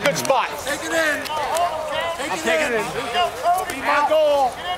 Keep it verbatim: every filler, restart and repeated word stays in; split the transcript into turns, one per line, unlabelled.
good spot.
Take it in. Take
I'm
it
taking
in.
it in. Be my goal.